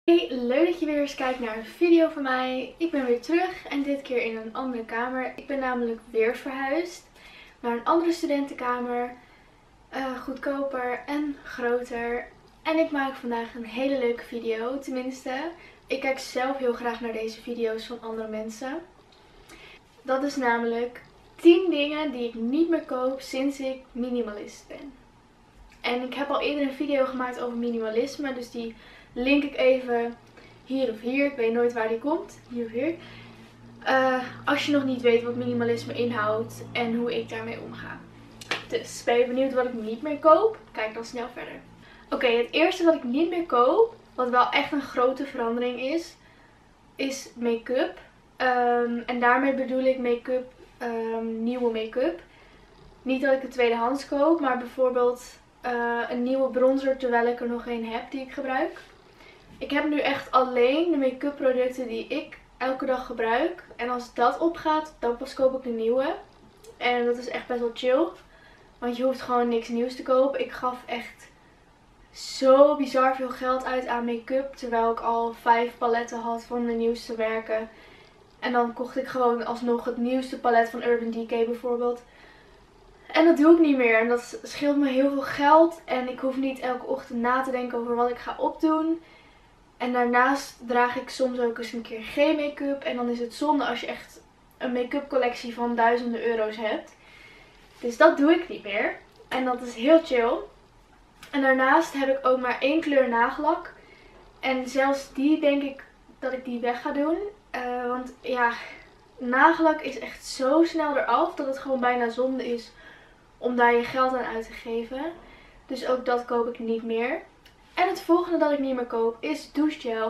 Hey, leuk dat je weer eens kijkt naar een video van mij. Ik ben weer terug en dit keer in een andere kamer. Ik ben namelijk weer verhuisd naar een andere studentenkamer. Goedkoper en groter. En ik maak vandaag een hele leuke video. Tenminste, ik kijk zelf heel graag naar deze video's van andere mensen. Dat is namelijk 10 dingen die ik niet meer koop sinds ik minimalist ben. En ik heb al eerder een video gemaakt over minimalisme, dus die link ik even hier of hier. Ik weet nooit waar die komt. Hier of hier. Als je nog niet weet wat minimalisme inhoudt en hoe ik daarmee omga. Dus ben je benieuwd wat ik niet meer koop? Kijk dan snel verder. Oké, het eerste wat ik niet meer koop, wat wel echt een grote verandering is make-up. En daarmee bedoel ik make-up, nieuwe make-up. Niet dat ik het tweedehands koop, maar bijvoorbeeld een nieuwe bronzer terwijl ik er nog een heb die ik gebruik. Ik heb nu echt alleen de make-up producten die ik elke dag gebruik. En als dat opgaat, dan pas koop ik de nieuwe. En dat is echt best wel chill. Want je hoeft gewoon niks nieuws te kopen. Ik gaf echt zo bizar veel geld uit aan make-up. Terwijl ik al 5 paletten had van de nieuwste merken. En dan kocht ik gewoon alsnog het nieuwste palet van Urban Decay bijvoorbeeld. En dat doe ik niet meer. En dat scheelt me heel veel geld. En ik hoef niet elke ochtend na te denken over wat ik ga opdoen. En daarnaast draag ik soms ook eens een keer geen make-up. En dan is het zonde als je echt een make-up collectie van duizenden euro's hebt. Dus dat doe ik niet meer. En dat is heel chill. En daarnaast heb ik ook maar 1 kleur nagellak. En zelfs die denk ik dat ik die weg ga doen. Want ja, nagellak is echt zo snel eraf dat het gewoon bijna zonde is om daar je geld aan uit te geven. Dus ook dat koop ik niet meer. En het volgende dat ik niet meer koop is douchegel.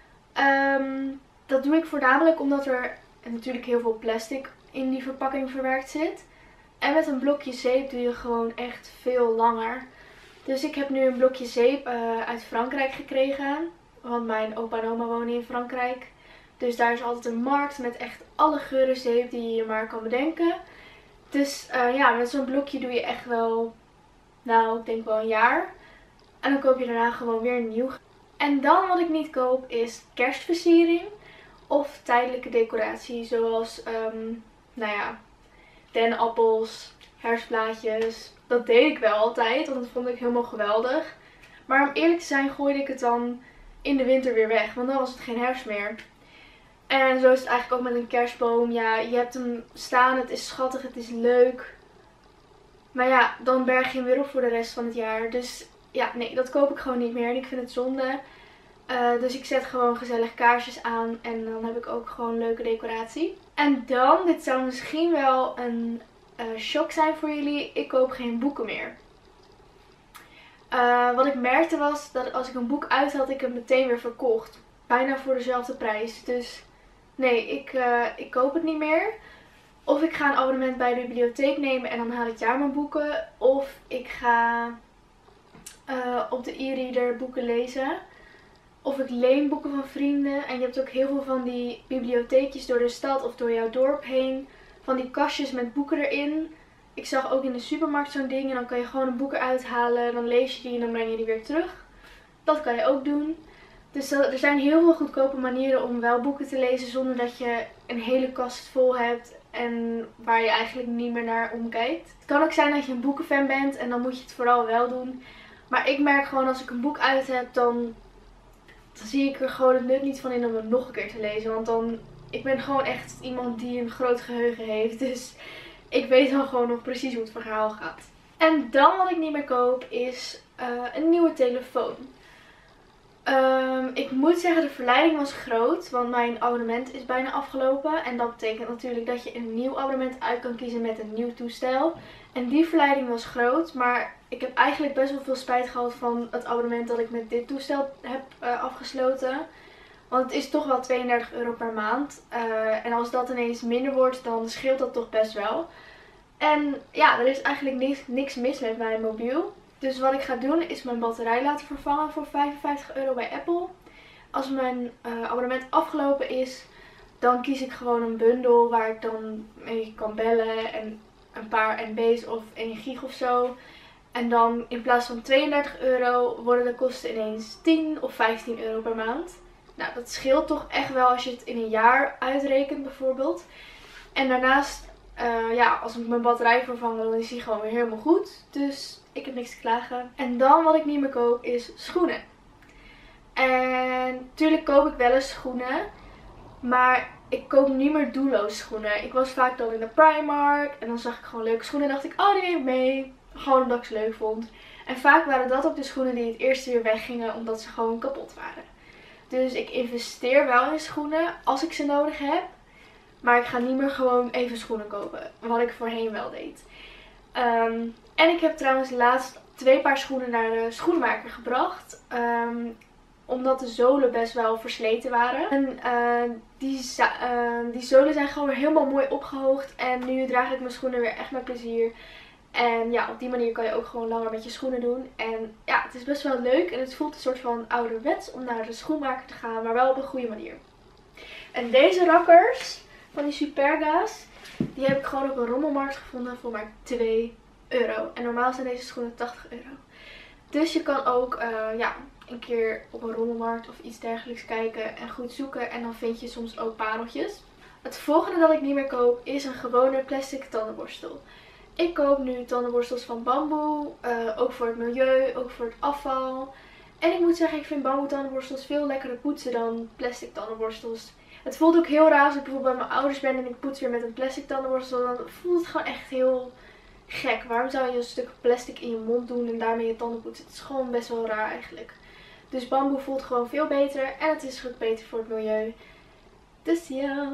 Dat doe ik voornamelijk omdat er natuurlijk heel veel plastic in die verpakking verwerkt zit. En met een blokje zeep doe je gewoon echt veel langer. Dus ik heb nu een blokje zeep uit Frankrijk gekregen. Want mijn opa en oma wonen in Frankrijk. Dus daar is altijd een markt met echt alle geuren zeep die je maar kan bedenken. Dus ja, met zo'n blokje doe je echt wel, nou ik denk wel een jaar. En dan koop je daarna gewoon weer nieuw. En dan wat ik niet koop is kerstversiering of tijdelijke decoratie. Zoals, nou ja, dennenappels, herfstblaadjes. Dat deed ik wel altijd, want dat vond ik helemaal geweldig. Maar om eerlijk te zijn gooide ik het dan in de winter weer weg, want dan was het geen herfst meer. En zo is het eigenlijk ook met een kerstboom. Ja, je hebt hem staan, het is schattig, het is leuk. Maar ja, dan berg je hem weer op voor de rest van het jaar. Dus ja, nee, dat koop ik gewoon niet meer en ik vind het zonde. Dus ik zet gewoon gezellig kaarsjes aan en dan heb ik ook gewoon leuke decoratie. En dan, dit zou misschien wel een shock zijn voor jullie, ik koop geen boeken meer. Wat ik merkte was dat als ik een boek uit had, ik het meteen weer verkocht. Bijna voor dezelfde prijs. Dus nee, ik koop het niet meer. Of ik ga een abonnement bij de bibliotheek nemen en dan haal ik daar mijn boeken. Of ik ga op de e-reader boeken lezen. Of ik leen boeken van vrienden. En je hebt ook heel veel van die bibliotheekjes door de stad of door jouw dorp heen. Van die kastjes met boeken erin. Ik zag ook in de supermarkt zo'n ding. En dan kan je gewoon een boek eruit halen. Dan lees je die en dan breng je die weer terug. Dat kan je ook doen. Dus er zijn heel veel goedkope manieren om wel boeken te lezen zonder dat je een hele kast vol hebt en waar je eigenlijk niet meer naar omkijkt. Het kan ook zijn dat je een boekenfan bent en dan moet je het vooral wel doen. Maar ik merk gewoon als ik een boek uit heb, dan zie ik er gewoon het nut niet van in om het nog een keer te lezen. Want ik ben gewoon echt iemand die een groot geheugen heeft. Dus ik weet dan gewoon nog precies hoe het verhaal gaat. En dan wat ik niet meer koop is een nieuwe telefoon. Ik moet zeggen, de verleiding was groot, want mijn abonnement is bijna afgelopen. En dat betekent natuurlijk dat je een nieuw abonnement uit kan kiezen met een nieuw toestel. En die verleiding was groot, maar ik heb eigenlijk best wel veel spijt gehad van het abonnement dat ik met dit toestel heb afgesloten. Want het is toch wel 32 euro per maand. En als dat ineens minder wordt, dan scheelt dat toch best wel. En ja, er is eigenlijk niks mis met mijn mobiel. Dus wat ik ga doen is mijn batterij laten vervangen voor 55 euro bij Apple. Als mijn abonnement afgelopen is, dan kies ik gewoon een bundel waar ik dan mee kan bellen en een paar MB's of 1 gig of zo. En dan in plaats van 32 euro worden de kosten ineens 10 of 15 euro per maand. Nou, dat scheelt toch echt wel als je het in een jaar uitrekent bijvoorbeeld. En daarnaast, ja, als ik mijn batterij vervang, dan is die gewoon weer helemaal goed. Dus ik heb niks te klagen. En dan wat ik niet meer koop is schoenen. En natuurlijk koop ik wel eens schoenen. Maar ik koop niet meer doelloos schoenen. Ik was vaak dan in de Primark. En dan zag ik gewoon leuke schoenen. En dacht ik, oh die neem ik mee. Gewoon omdat ik ze leuk vond. En vaak waren dat ook de schoenen die het eerste weer weggingen. Omdat ze gewoon kapot waren. Dus ik investeer wel in schoenen als ik ze nodig heb. Maar ik ga niet meer gewoon even schoenen kopen. Wat ik voorheen wel deed. En ik heb trouwens laatst 2 paar schoenen naar de schoenmaker gebracht. Omdat de zolen best wel versleten waren. En die zolen zijn gewoon weer helemaal mooi opgehoogd. En nu draag ik mijn schoenen weer echt met plezier. En ja, op die manier kan je ook gewoon langer met je schoenen doen. En ja, het is best wel leuk. En het voelt een soort van ouderwets om naar de schoenmaker te gaan. Maar wel op een goede manier. En deze rakkers van die Superga's, die heb ik gewoon op een rommelmarkt gevonden voor maar 2 euro. En normaal zijn deze schoenen 80 euro. Dus je kan ook ja, een keer op een rommelmarkt of iets dergelijks kijken en goed zoeken. En dan vind je soms ook pareltjes. Het volgende dat ik niet meer koop is een gewone plastic tandenborstel. Ik koop nu tandenborstels van bamboe. Ook voor het milieu, ook voor het afval. En ik moet zeggen, ik vind bamboe tandenborstels veel lekkerder poetsen dan plastic tandenborstels. Het voelt ook heel raar als ik bijvoorbeeld bij mijn ouders ben en ik poets weer met een plastic tandenborstel. Dan voelt het gewoon echt heel gek. Waarom zou je een stuk plastic in je mond doen en daarmee je tanden poetsen? Het is gewoon best wel raar eigenlijk. Dus bamboe voelt gewoon veel beter en het is ook beter voor het milieu. Dus ja.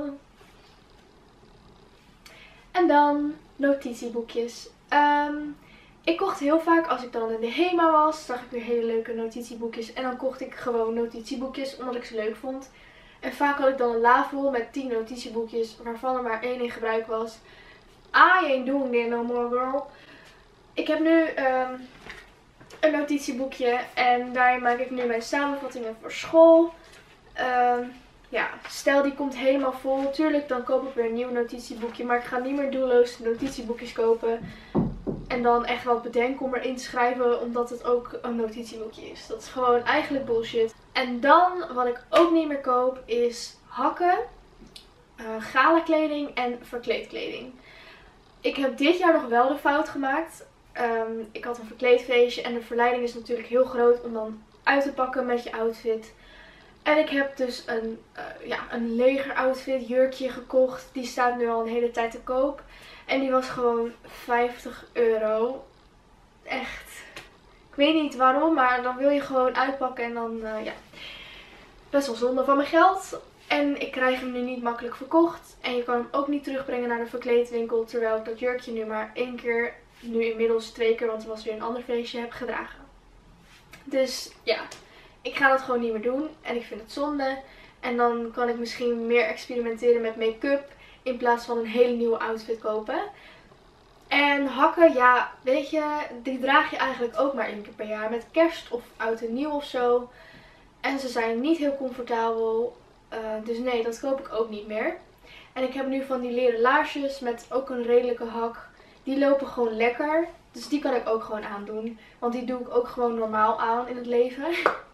En dan notitieboekjes. Ik kocht heel vaak, als ik dan in de HEMA was, zag ik weer hele leuke notitieboekjes. En dan kocht ik gewoon notitieboekjes omdat ik ze leuk vond. En vaak had ik dan een la vol met 10 notitieboekjes, waarvan er maar 1 in gebruik was. I ain't doing it no more, girl. Ik heb nu een notitieboekje en daarin maak ik nu mijn samenvattingen voor school. Ja, stel die komt helemaal vol. Tuurlijk, dan koop ik weer een nieuw notitieboekje. Maar ik ga niet meer doelloos notitieboekjes kopen. En dan echt wat bedenken om erin te schrijven, omdat het ook een notitieboekje is. Dat is gewoon eigenlijk bullshit. En dan, wat ik ook niet meer koop, is hakken, gala kleding en verkleedkleding. Ik heb dit jaar nog wel de fout gemaakt. Ik had een verkleedfeestje en de verleiding is natuurlijk heel groot om dan uit te pakken met je outfit. En ik heb dus een leger outfit jurkje gekocht. Die staat nu al een hele tijd te koop. En die was gewoon 50 euro. Echt. Ik weet niet waarom, maar dan wil je gewoon uitpakken en dan, ja. Best wel zonde van mijn geld. En ik krijg hem nu niet makkelijk verkocht. En je kan hem ook niet terugbrengen naar de verkleedwinkel. Terwijl ik dat jurkje nu maar 1 keer, nu inmiddels 2 keer, want het was weer een ander feestje, heb gedragen. Dus ja, ik ga dat gewoon niet meer doen. En ik vind het zonde. En dan kan ik misschien meer experimenteren met make-up. In plaats van een hele nieuwe outfit kopen. En hakken, ja, weet je, die draag je eigenlijk ook maar 1 keer per jaar. Met kerst of oud en nieuw of zo. En ze zijn niet heel comfortabel. Dus nee, dat koop ik ook niet meer. En ik heb nu van die leren laarsjes met ook een redelijke hak. Die lopen gewoon lekker. Dus die kan ik ook gewoon aandoen. Want die doe ik ook gewoon normaal aan in het leven.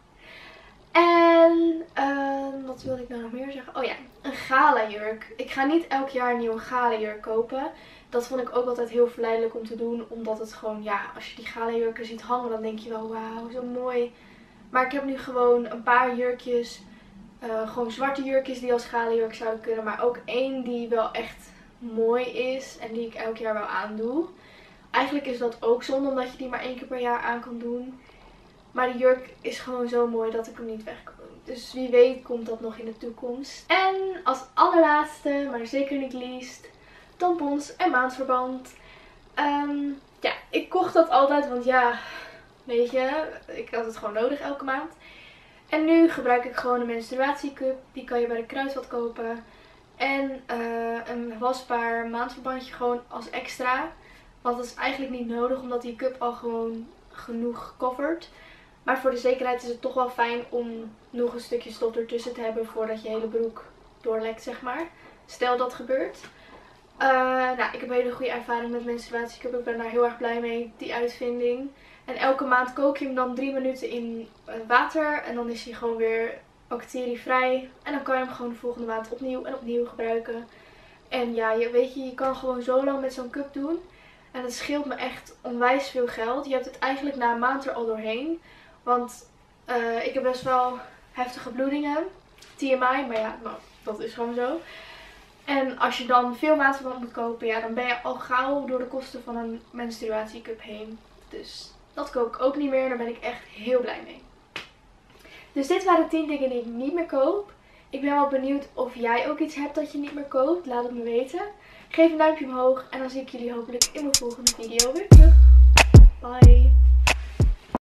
En wat wilde ik nou nog meer zeggen? Oh ja, een gala jurk. Ik ga niet elk jaar een nieuwe gala jurk kopen. Dat vond ik ook altijd heel verleidelijk om te doen. Omdat het gewoon, ja, als je die gala jurken ziet hangen, dan denk je wel, wauw, zo mooi. Maar ik heb nu gewoon een paar jurkjes. Gewoon zwarte jurkjes die als gala jurk zouden kunnen. Maar ook 1 die wel echt mooi is. En die ik elk jaar wel aandoe. Eigenlijk is dat ook zonde, omdat je die maar 1 keer per jaar aan kan doen. Maar de jurk is gewoon zo mooi dat ik hem niet weg kan doen. Dus wie weet komt dat nog in de toekomst. En als allerlaatste, maar zeker niet least, tampons en maandverband. Ja, ik kocht dat altijd, want ja, weet je, ik had het gewoon nodig elke maand. En nu gebruik ik gewoon een menstruatiecup. Die kan je bij de Kruidvat kopen. En een wasbaar maandverbandje gewoon als extra. Want dat is eigenlijk niet nodig, omdat die cup al gewoon genoeg covert. Maar voor de zekerheid is het toch wel fijn om nog een stukje stof ertussen te hebben voordat je hele broek doorlekt, zeg maar. Stel dat gebeurt. Nou, ik heb een hele goede ervaring met menstruatiecup. Ik ben daar heel erg blij mee, die uitvinding. En elke maand kook je hem dan 3 minuten in water. En dan is hij gewoon weer bacterievrij. En dan kan je hem gewoon de volgende maand opnieuw en opnieuw gebruiken. En ja, weet je kan gewoon zo lang met zo'n cup doen. En dat scheelt me echt onwijs veel geld. Je hebt het eigenlijk na een maand er al doorheen. Want ik heb best wel heftige bloedingen. TMI, maar ja, nou, dat is gewoon zo. En als je dan veel maandverband moet kopen, ja, dan ben je al gauw door de kosten van een menstruatiecup heen. Dus dat koop ik ook niet meer. Daar ben ik echt heel blij mee. Dus dit waren 10 dingen die ik niet meer koop. Ik ben wel benieuwd of jij ook iets hebt dat je niet meer koopt. Laat het me weten. Geef een duimpje omhoog en dan zie ik jullie hopelijk in mijn volgende video weer terug. Bye!